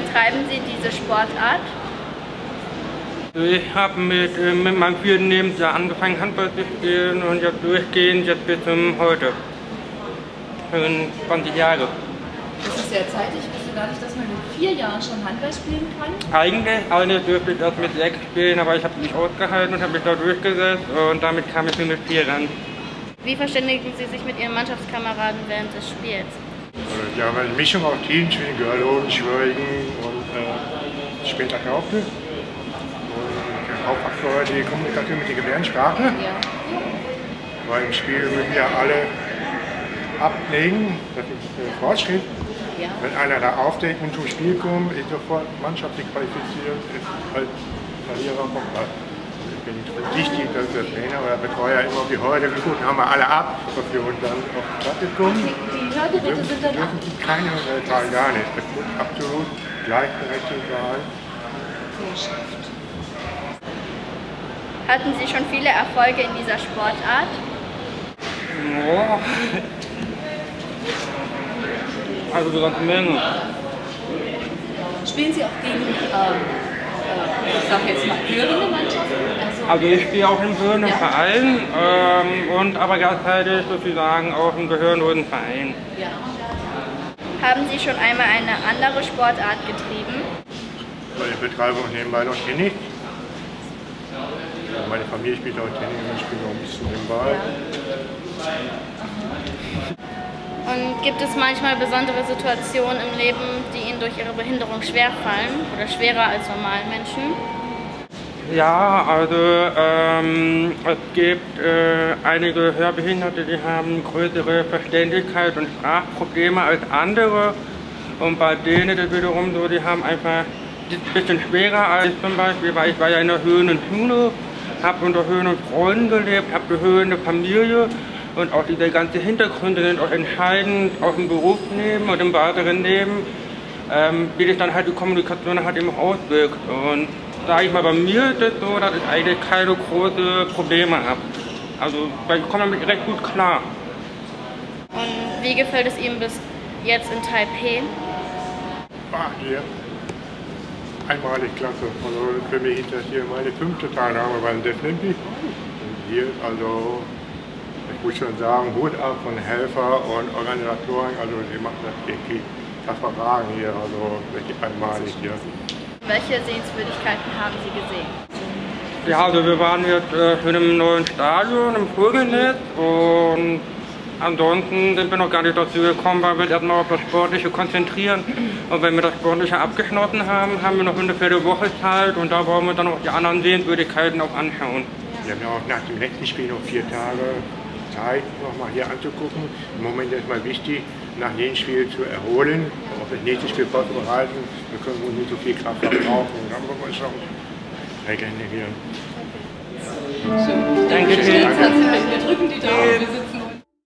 betreiben Sie diese Sportart? Ich habe mit meinem 4. Lebensjahr angefangen, Handball zu spielen und jetzt durchgehend jetzt bis zum heute. 20 Jahre. Das ist sehr zeitig. Ich wusste gar nicht, dass man mit 4 Jahren schon Handball spielen kann. Eigentlich dürfte ich erst mit 6 spielen, aber ich habe mich ausgehalten und habe mich da durchgesetzt und damit kam ich mit 4 ran. Wie verständigen Sie sich mit Ihren Mannschaftskameraden während des Spiels? Ja, eine Mischung aus Teams wie Görloden, Schwöringen und später Kaufte. Und Hauptfaktor die Kommunikation mit der Gebärdensprache. Ja. Weil im Spiel müssen ja alle ablegen, das ist Fortschritt. Ja. Wenn einer da aufdeckt und zum Spiel kommt, ist sofort mannschaftlich qualifiziert, ist halt Verlierer vom Ball. Ich bin wichtig, dass der Trainer oder der Betreuer immer wie heute geguckt, haben wir alle ab, dass wir uns dann auf die Platte kommen. Die Hörgeräte sind dann ab. Dürfen keine Zahlen gar nicht. Das muss absolut gleichberechtigt sein. Hatten Sie schon viele Erfolge in dieser Sportart? Ja. Also eine ganze Menge. Spielen Sie auch gegen, ich sag jetzt mal, höhere Mannschaften? Also ich spiele auch im gehörenden Verein und aber gleichzeitig sozusagen auch im gehörlosen Verein. Ja. Haben Sie schon einmal eine andere Sportart getrieben? Weil ich betreibe auch nebenbei noch Tennis. Meine Familie spielt auch Tennis und ich spiele noch ein bisschen nebenbei. Und gibt es manchmal besondere Situationen im Leben, die Ihnen durch Ihre Behinderung schwerfallen oder schwerer als normalen Menschen? Ja, also es gibt einige Hörbehinderte, die haben größere Verständlichkeit und Sprachprobleme als andere. Und bei denen ist es wiederum so, die haben einfach ein bisschen schwerer als zum Beispiel, weil ich war ja in der höhenden Schule, habe unter höhenden Freunden gelebt, habe eine höhende Familie. Und auch diese ganzen Hintergründe sind auch entscheidend, auch im Berufsleben und im weiteren Leben, wie sich dann halt die Kommunikation halt eben auswirkt. Und sage ich mal, bei mir ist es so, dass ich eigentlich keine großen Probleme habe. Also ich komme damit recht gut klar. Und wie gefällt es Ihnen bis jetzt in Taipei? Hier. Einmalig klasse. Also für mich ist das hier meine 5. Teilnahme beim Deaflympics. Und hier also, ich muss schon sagen, Hut ab von Helfer und Organisatoren, also die machen das wirklich hervorragend hier, also wirklich einmalig hier. Welche Sehenswürdigkeiten haben Sie gesehen? Ja, also wir waren jetzt in einem neuen Stadion im Vogelnest und ansonsten sind wir noch gar nicht dazu gekommen, weil wir uns erstmal auf das Sportliche konzentrieren. Und wenn wir das Sportliche abgeschlossen haben, haben wir noch ungefähr eine Woche Zeit und da wollen wir dann auch die anderen Sehenswürdigkeiten auch anschauen. Wir haben ja auch nach dem letzten Spiel noch 4 Tage Zeit, nochmal hier anzugucken. Im Moment ist mal wichtig, nach jedem Spiel zu erholen, auf das nächste Spiel vorzubereiten. Wir können uns nicht so viel Kraft verbrauchen. Dann wollen wir uns noch regenerieren. Schön. Danke schön. Wir drücken die Daumen, wir sitzen